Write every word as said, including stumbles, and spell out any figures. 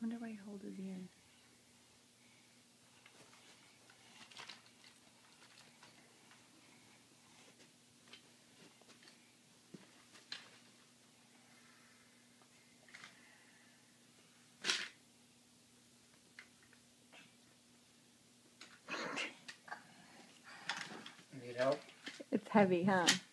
wonder why he holds his ear. Need help? It's heavy, huh?